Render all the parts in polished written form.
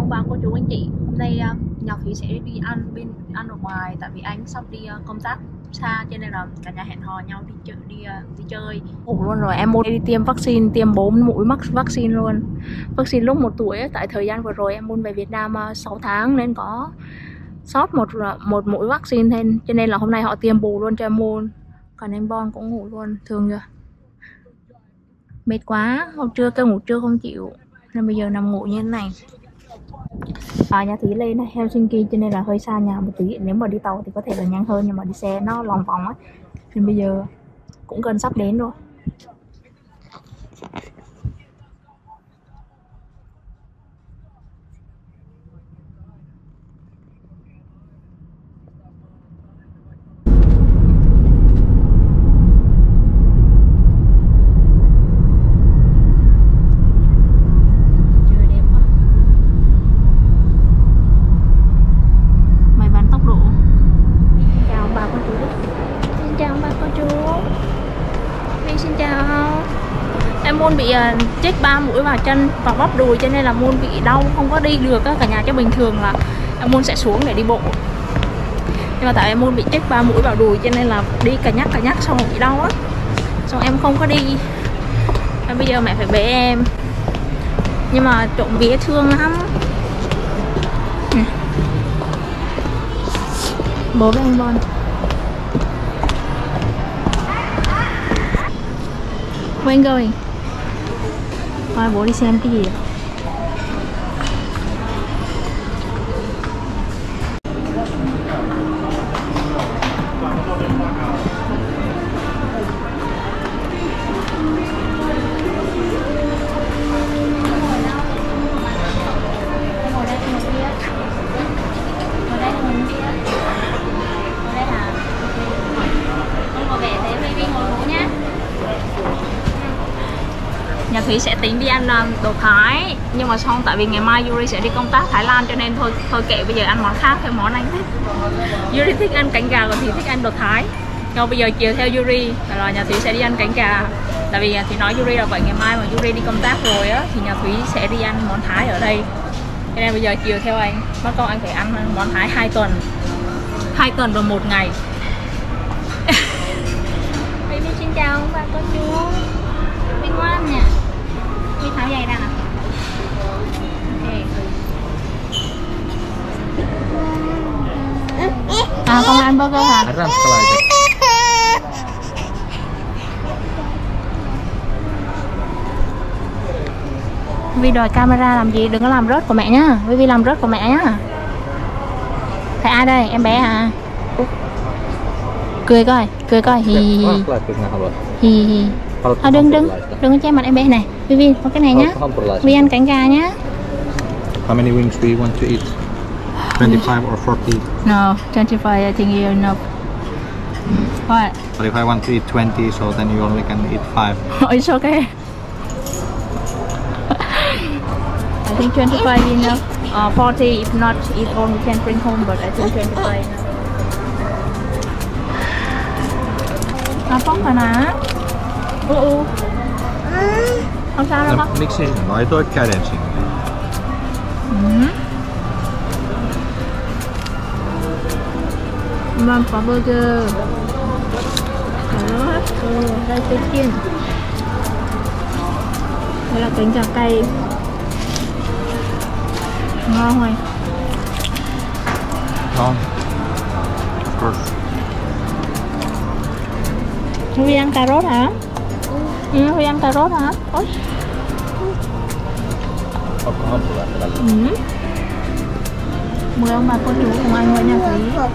ông bà cô chú anh chị. Hôm nay nhà Thúy sẽ đi ăn ở ngoài, tại vì anh sắp đi công tác xa, cho nên là cả nhà hẹn hò nhau đi chơi. Ngủ luôn rồi, em muốn đi tiêm vaccine, tiêm 4 mũi vaccine luôn. Vaccine lúc 1 tuổi ấy, tại thời gian vừa rồi em muốn về Việt Nam 6 tháng nên có sót một mũi vaccine thêm, cho nên là hôm nay họ tiêm bù luôn cho em luôn. Còn anh Bon cũng ngủ luôn, thương chưa? Mệt quá, hôm trưa kêu ngủ trưa không chịu, nên bây giờ nằm ngủ như thế này. Nhà Thúy lên Helsinki cho nên là hơi xa nhà một tí, nếu mà đi tàu thì có thể là nhanh hơn, nhưng mà đi xe nó lòng vòng á, nên bây giờ cũng gần sắp đến rồi. Môn bị chích 3 mũi vào chân và bắp đùi, cho nên là môn bị đau, không có đi được cả nhà. Cho bình thường là em môn sẽ xuống để đi bộ, nhưng mà tại em môn bị chích 3 mũi vào đùi cho nên là đi cả nhắc xong rồi bị đau á, xong em không có đi. Và bây giờ mẹ phải bế em, nhưng mà trộm vía thương lắm. Bố với anh Bon. Where are you going? Thôi bố đi xem cái gì vậy? Nhà Thúy sẽ tính đi ăn đồ Thái, nhưng mà xong tại vì ngày mai Yuri sẽ đi công tác Thái Lan, cho nên thôi kệ, bây giờ ăn món khác theo món anh thích. Yuri thích ăn cánh gà, còn Thúy thích ăn đồ Thái. Nhưng bây giờ chiều theo Yuri là nhà Thúy sẽ đi ăn cánh gà, tại vì Thúy nói Yuri là vậy, ngày mai mà Yuri đi công tác rồi á thì nhà Thúy sẽ đi ăn món Thái ở đây. Cho nên bây giờ chiều theo anh, bắt con anh phải ăn món Thái 2 tuần rồi 1 ngày. Baby xin chào ông bà cô chú. Mình ngoan nè. Đi tháo giày ra nè. Ok. Con ăn burger hả? Vi đòi camera làm gì? Đừng có làm rớt của mẹ nhá. Vi làm rớt của mẹ nhá. Thấy ai đây? Em bé hả? Cười coi. Hi hi. Đừng có che mặt em bé này. Vi có cái này nhá. Vi ăn cánh gà nhá. How many wings do you want to eat? 25 or 40? No, 25 I think you're enough. What? But if I want to eat 20, so then you only can eat 5. It's okay. I think 25 enough. 40 if not eat all we can bring home, but I think 25 enough. Apa kana? Không sao đâu con. Miksi laitoit käden sinne? Mâm có burger. Đó, đây cái chiên. Đây là cánh gà cay. Ngon rồi. Ngon. Of course. Huy ăn cà rốt hả? Huy ăn cà rốt hả? Ôi. Mời ông bà cô chú cùng ăn với nhà Thúy.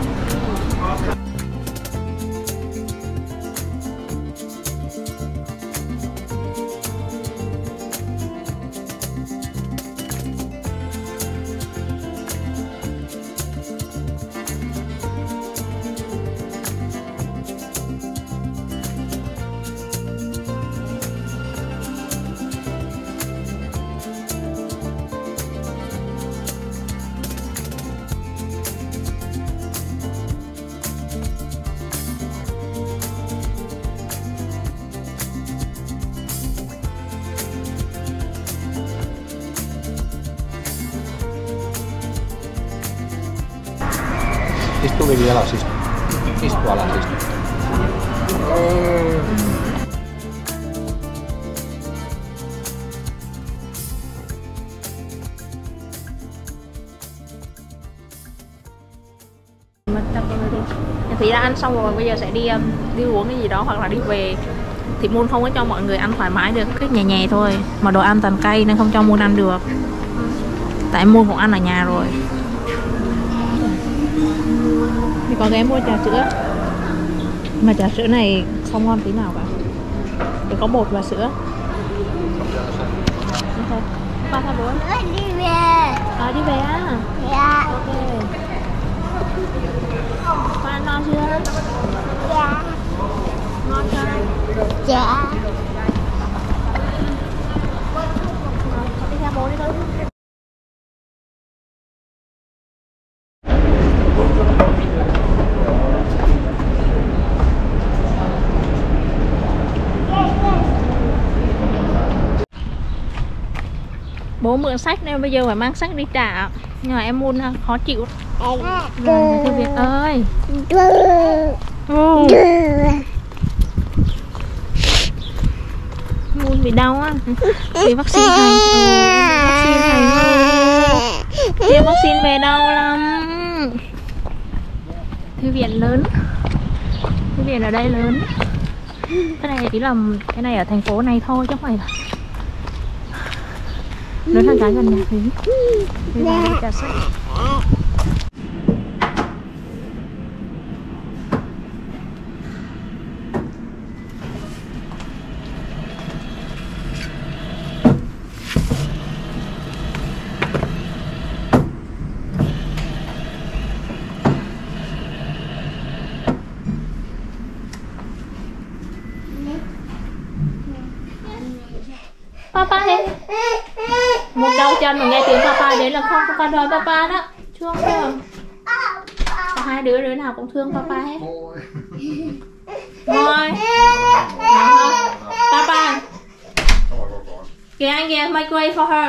Istu Vivi alas, istu. Istu alas, istu. Thì đã ăn xong rồi, bây giờ sẽ đi uống cái gì đó hoặc là đi về. Thì Moon không có cho mọi người ăn thoải mái được, cứ nhẹ nhẹ thôi. Mà đồ ăn toàn cay nên không cho Moon ăn được. Tại Moon cũng ăn ở nhà rồi. Thì có ghé mua trà sữa. Mà trà sữa này không ngon tí nào cả. Chỉ có bột và sữa. Ok. Ba tha bố. Đi về. À, đi về á? Dạ. Ok. Con ăn no chưa? Dạ. Ngon chưa? Dạ. Con đi theo bố đi con. Bố mượn sách nên bây giờ phải mang sách đi trả. Nhưng mà em Moon khó chịu. Thư Việt ơi. Moon bị đau á. Vì vaccine này. Vaccine này. Tiêm vaccine về đau lắm. Thư viện lớn. Thư viện ở đây lớn. Cái này chỉ là cái này ở thành phố này thôi chứ không phải là lớn hơn cái gần nhà Thúy. Bây giờ đi trả sách. Papa thế. Một đau chân mà nghe tiếng papa đến là không con đòi papa đó. Thương không? Hai đứa nào cũng thương papa hết. Rồi. Papa. Kìa anh kìa, make way for her.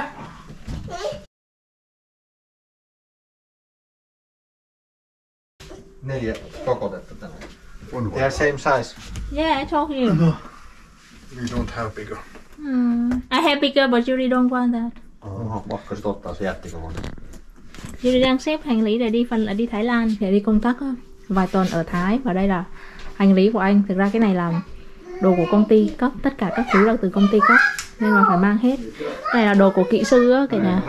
Neljä rokotetta tänään. They are same size. Yeah, I told you. We don't have bigger. I have bigger but Yuri don't want that. Pakko sit ottaa se jättikokoinen. Yuri đang xếp hành lý để đi, phần là đi Thái Lan, để đi công tác vài tuần ở Thái. Và đây là hành lý của anh. Thực ra cái này là đồ của công ty cấp, tất cả các thứ là từ công ty cấp nên là phải mang hết. Cái này là đồ của kỹ sư á cả nhà.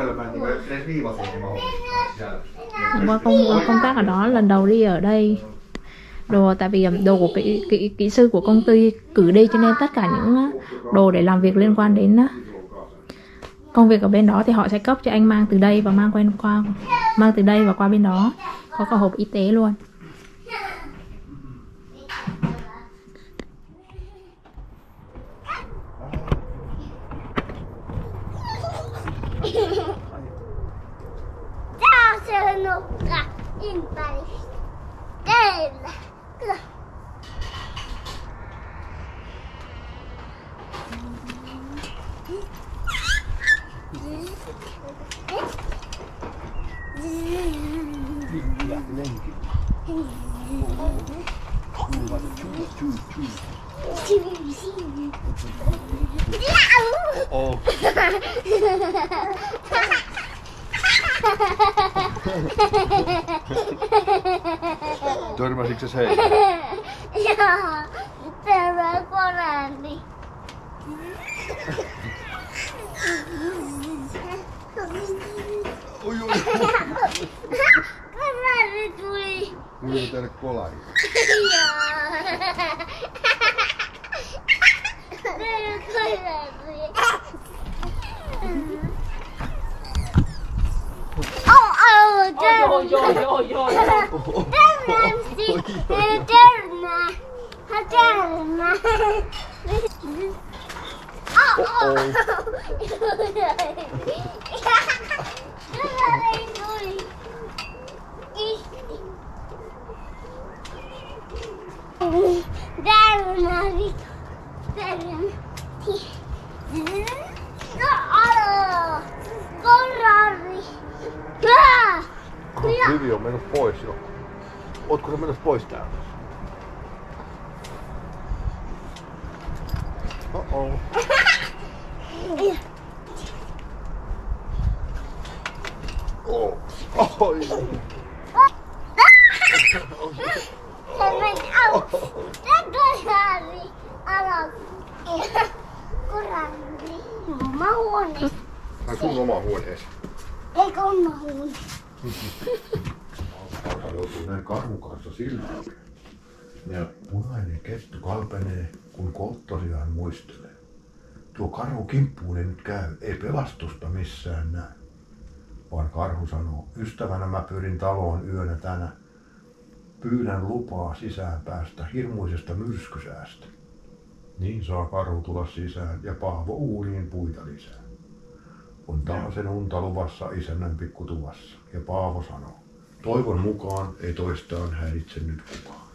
Qua công tác ở đó, lần đầu đi ở đây. Đồ tại vì đồ của kỹ sư của công ty cử đi, cho nên tất cả những đồ để làm việc liên quan đến công việc ở bên đó thì họ sẽ cấp cho anh mang từ đây và mang từ đây và qua bên đó. Có cả hộp y tế luôn. Tää se nukka ympäri teillä. Oh. Törmäsitkö se heihin? Joo, terve koreani. Oi oi. Koreani tuli. Tuliko teille kolari? Joo. Terve koreani. Vivi on mennyt pois jo. Ootko sä menossa pois täältä? Oh. Oh. Oi. Se meni alas. Tekohäri alas. Koralli. Oma huone. Ai sun oma huoneesi. Eikö oma huone? Alkaa joutuu näin karhun kanssa silmään. Ja punainen kettu kalpenee, kun kolttosiaan muistelee. Tuo karhu kimppuun ei nyt käy, ei pelastusta missään näy. Vaan karhu sanoo, ystävänä mä pyrin taloon yönä tänä. Pyydän lupaa sisään päästä hirmuisesta myrskysäästä. Niin saa karhu tulla sisään ja Paavo uuniin puita lisää. On taasen unta luvassa isännän pikkutuvassa ja Paavo sanoo, toivon mukaan ei toistaan häiritse nyt kukaan.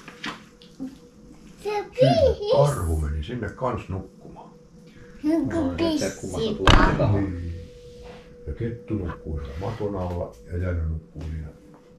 Se Kyllä, karhu meni sinne kans nukkumaan. Joku Niin. Ja kettu nukkuu siellä maton alla ja Jännä nukkuu siinä